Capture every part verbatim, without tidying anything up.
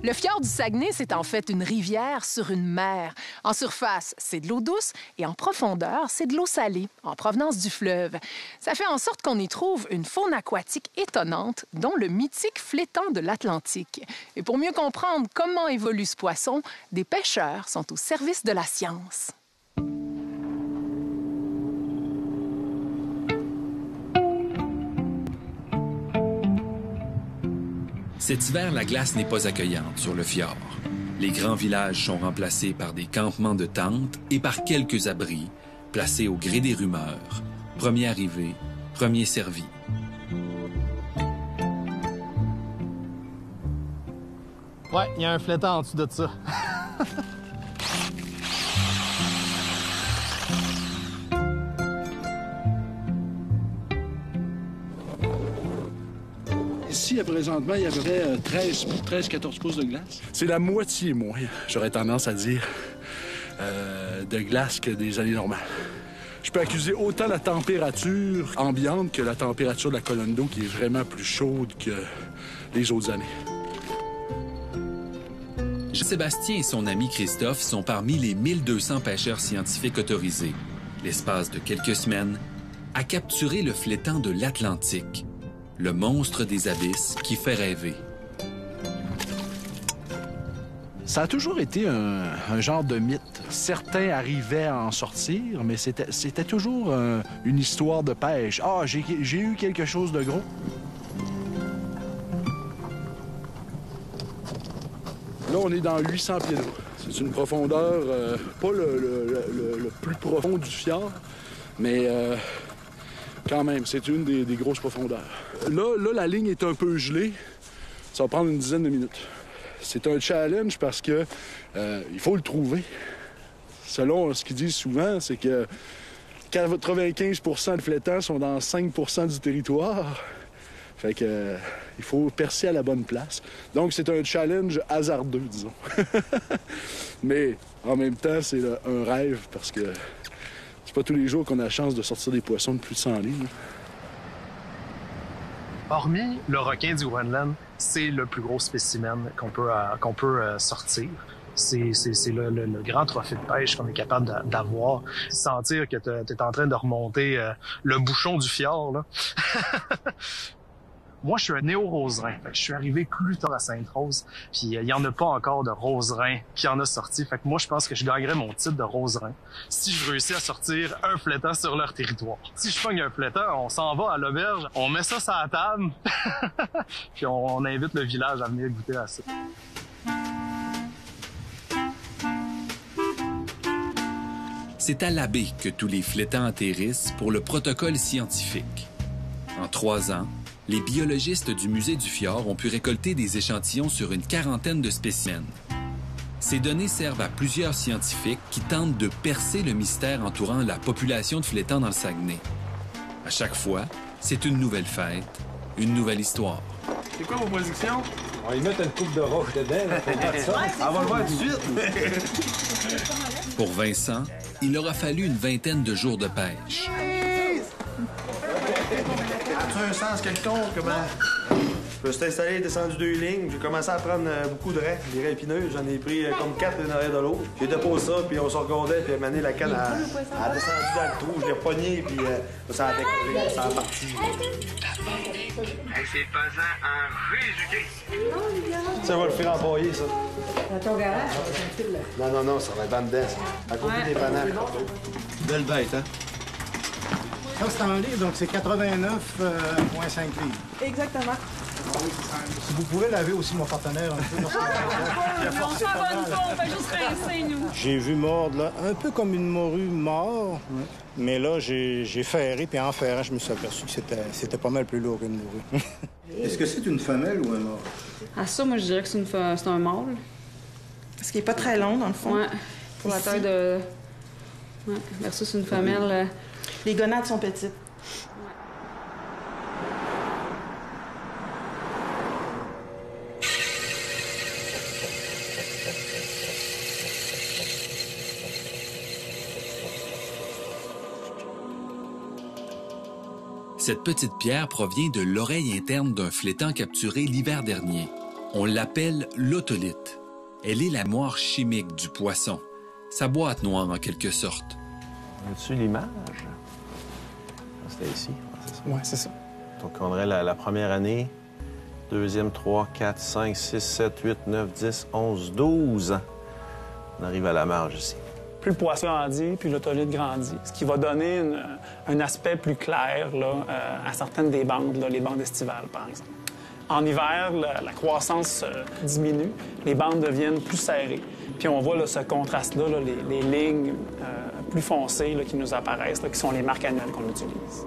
Le fjord du Saguenay, c'est en fait une rivière sur une mer. En surface, c'est de l'eau douce et en profondeur, c'est de l'eau salée, en provenance du fleuve. Ça fait en sorte qu'on y trouve une faune aquatique étonnante, dont le mythique flétan de l'Atlantique. Et pour mieux comprendre comment évolue ce poisson, des pêcheurs sont au service de la science. Cet hiver, la glace n'est pas accueillante sur le fjord. Les grands villages sont remplacés par des campements de tentes et par quelques abris, placés au gré des rumeurs. Premier arrivé, premier servi. Ouais, il y a un flétan en dessous de ça. Ici, présentement, il y avait treize à quatorze pouces de glace. C'est la moitié moins, j'aurais tendance à dire, euh, de glace que des années normales. Je peux accuser autant la température ambiante que la température de la colonne d'eau qui est vraiment plus chaude que les autres années. Jean-Sébastien et son ami Christophe sont parmi les mille deux cents pêcheurs scientifiques autorisés, l'espace de quelques semaines, à capturer le flétan de l'Atlantique, le monstre des abysses qui fait rêver. Ça a toujours été un, un genre de mythe. Certains arrivaient à en sortir, mais c'était, c'était toujours euh, une histoire de pêche. « Ah, j'ai, j'ai eu quelque chose de gros. » Là, on est dans huit cents pieds d'eau. C'est une profondeur, euh, pas le, le, le, le plus profond du fjord, mais euh, quand même, c'est une des, des grosses profondeurs. Là, là, la ligne est un peu gelée. Ça va prendre une dizaine de minutes. C'est un challenge parce que euh, il faut le trouver. Selon ce qu'ils disent souvent, c'est que quatre-vingt-quinze pour cent de flétans sont dans cinq pour cent du territoire. Fait que euh, il faut percer à la bonne place. Donc, c'est un challenge hasardeux, disons. Mais en même temps, c'est là, un rêve parce que c'est pas tous les jours qu'on a la chance de sortir des poissons de plus de cent livres. Hormis le requin du Groenland, c'est le plus gros spécimen qu'on peut, euh, qu'on peut euh, sortir. C'est, c'est, c'est le, le, le grand trophée de pêche qu'on est capable d'avoir. Sentir que tu es en train de remonter euh, le bouchon du fjord, là. Moi, je suis un néo-roserin. Je suis arrivé plus tard à Sainte-Rose, puis il euh, y en a pas encore de roserin qui en a sorti. Fait que moi, je pense que je gagnerais mon titre de roserin si je réussis à sortir un flétan sur leur territoire. Si je pogne un flétan, on s'en va à l'auberge, on met ça sur la table, puis on, on invite le village à venir goûter à ça. C'est à la baie que tous les flétans atterrissent pour le protocole scientifique. En trois ans, les biologistes du Musée du Fjord ont pu récolter des échantillons sur une quarantaine de spécimens. Ces données servent à plusieurs scientifiques qui tentent de percer le mystère entourant la population de flétans dans le Saguenay. À chaque fois, c'est une nouvelle fête, une nouvelle histoire. C'est quoi vos prédictions? On va y mettre une coupe de roche dedans, là, pour mettre ça. On va le voir tout de suite. Pour Vincent, il aura fallu une vingtaine de jours de pêche. As-tu un sens quelconque? Comment? Je me suis installé, descendu deux lignes. J'ai commencé à prendre euh, beaucoup de raies, des raies épineuses. J'en ai pris euh, comme quatre l'une derrière de l'autre. J'ai déposé ça, puis on se regardait, puis à un moment donné, la canne a, a descendu dans le trou. Je l'ai pogné, puis euh, ça a décollé, ça a parti. Hey, c'est pesant en Jésus-Christ. Ça va le faire empailler, ça. Dans ton garage? Non, non, non, ça va être en dedans, ça. À côté ouais, des panaches. Belle bête, hein? Ça, c'est en livre, donc c'est quatre-vingt-neuf virgule cinq livres. Exactement. Si vous pouvez laver aussi mon partenaire un peu. Non, on s'en va une fois, on fait juste rincer, nous. J'ai vu mordre, là, un peu comme une morue mort, ouais. Mais là, j'ai ferré, puis en ferrant, je me suis aperçu que c'était pas mal plus lourd qu'une morue. Est-ce que c'est une femelle ou un mâle? Ah, ça, moi, je dirais que c'est un mâle. Parce qu'il n'est pas très long, dans le fond. Ouais. Pour la taille de... Ouais. Versus une femelle... Euh... Les gonades sont petites. Cette petite pierre provient de l'oreille interne d'un flétan capturé l'hiver dernier. On l'appelle l'otolite. Elle est la moire chimique du poisson, sa boîte noire en quelque sorte. As-tu l'image? C'était ici. Oui, c'est ça. Donc, on aurait la, la première année, deuxième, trois, quatre, cinq, six, sept, huit, neuf, dix, onze, douze. On arrive à la marge ici. Plus le poisson grandit, plus l'otolite grandit, ce qui va donner une, un aspect plus clair là, euh, à certaines des bandes, là, les bandes estivales, par exemple. En hiver, la, la croissance euh, diminue, les bandes deviennent plus serrées. Puis on voit là, ce contraste-là, là, les, les lignes euh, plus foncées là, qui nous apparaissent, là, qui sont les marques annuelles qu'on utilise.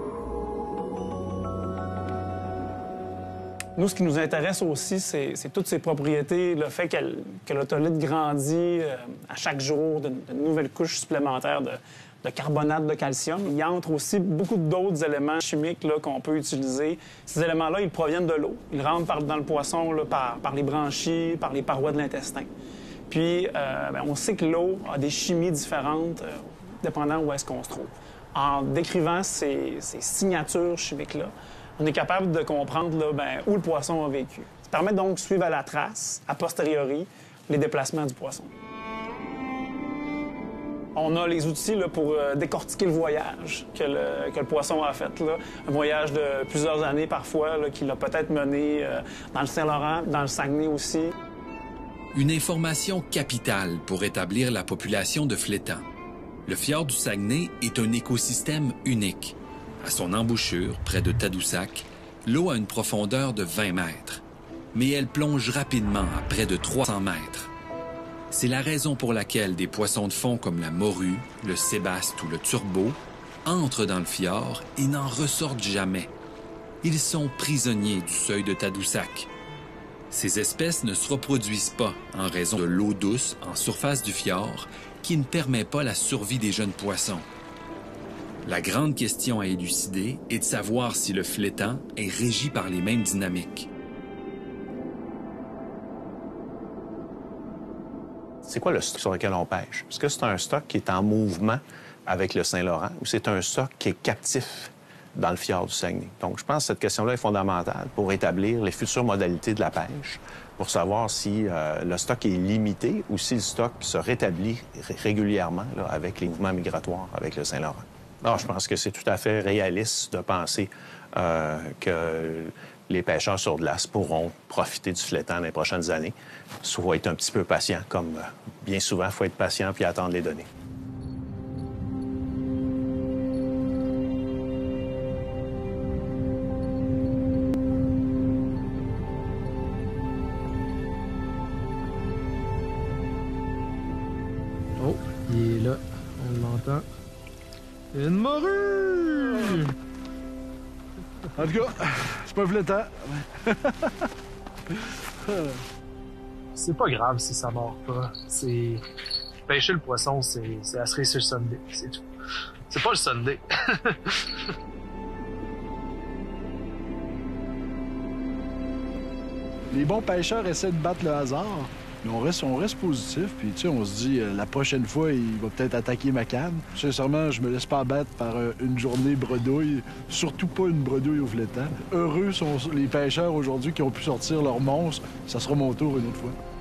Nous, ce qui nous intéresse aussi, c'est toutes ces propriétés, le fait qu que l'otolite grandit euh, à chaque jour d'une nouvelle couche supplémentaire de, de carbonate de calcium. Il y entre aussi beaucoup d'autres éléments chimiques qu'on peut utiliser. Ces éléments-là, ils proviennent de l'eau. Ils rentrent par, dans le poisson là, par, par les branchies, par les parois de l'intestin. Puis, euh, bien, on sait que l'eau a des chimies différentes, euh, dépendant où est-ce qu'on se trouve. En décrivant ces, ces signatures chimiques-là, on est capable de comprendre là, bien, où le poisson a vécu. Ça permet donc de suivre à la trace, a posteriori, les déplacements du poisson. On a les outils là, pour euh, décortiquer le voyage que le, que le poisson a fait. Là. Un voyage de plusieurs années parfois, qu'il a peut-être mené euh, dans le Saint-Laurent, dans le Saguenay aussi. Une information capitale pour établir la population de flétans. Le fjord du Saguenay est un écosystème unique. À son embouchure, près de Tadoussac, l'eau a une profondeur de vingt mètres. Mais elle plonge rapidement à près de trois cents mètres. C'est la raison pour laquelle des poissons de fond comme la morue, le sébaste ou le turbo entrent dans le fjord et n'en ressortent jamais. Ils sont prisonniers du seuil de Tadoussac. Ces espèces ne se reproduisent pas en raison de l'eau douce en surface du fjord qui ne permet pas la survie des jeunes poissons. La grande question à élucider est de savoir si le flétan est régi par les mêmes dynamiques. C'est quoi le stock sur lequel on pêche? Est-ce que c'est un stock qui est en mouvement avec le Saint-Laurent ou c'est un stock qui est captif dans le fjord du Saguenay? Donc, je pense que cette question-là est fondamentale pour établir les futures modalités de la pêche, pour savoir si euh, le stock est limité ou si le stock se rétablit régulièrement là, avec les mouvements migratoires avec le Saint-Laurent. Alors, je pense que c'est tout à fait réaliste de penser euh, que les pêcheurs sur glace pourront profiter du flétan dans les prochaines années. Il faut être un petit peu patient, comme bien souvent, il faut être patient puis attendre les données. Oh, il est là. On l'entend. Une morue! En tout cas, c'est pas flétan. C'est pas grave si ça mord pas. C'est... Pêcher le poisson, c'est la cerise sur le sundae, c'est tout. C'est pas le sundae. Les bons pêcheurs essaient de battre le hasard. Mais on reste, on reste positif, puis tu sais, on se dit, euh, la prochaine fois, il va peut-être attaquer ma canne. Sincèrement, je me laisse pas abattre par euh, une journée bredouille, surtout pas une bredouille au flétan. Heureux sont les pêcheurs aujourd'hui qui ont pu sortir leur monstre. Ça sera mon tour une autre fois.